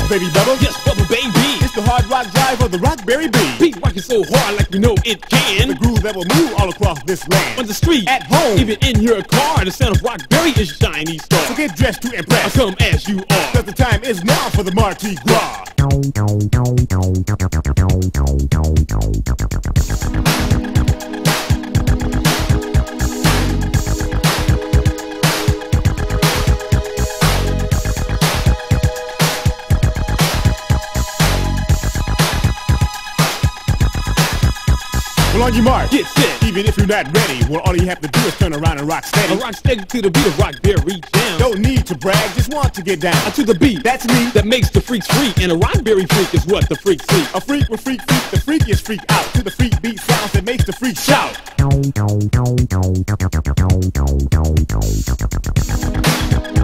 baby Bubba. Yes, Bubba baby. It's the hard rock drive of the Rockberry Bee. Beat rockin' so hard like you know it can. The groove that will move all across this land. On the street, at home, even in your car, the sound of Rockberry is shiny star. So get dressed to impress. I come as you are. Cause the time is now for the Mardi Gras. Well, on your mark, get set. Even if you're not ready, well, all you have to do is turn around and rock steady. I rock steady to the beat of Rockberry jam. Don't need to brag, just want to get down. To the beat, that's me. That makes the freaks free, and a Rockberry freak is what the freaks see. A freak will freak, the freakiest freak out. To the freak beat sounds that makes the freak shout.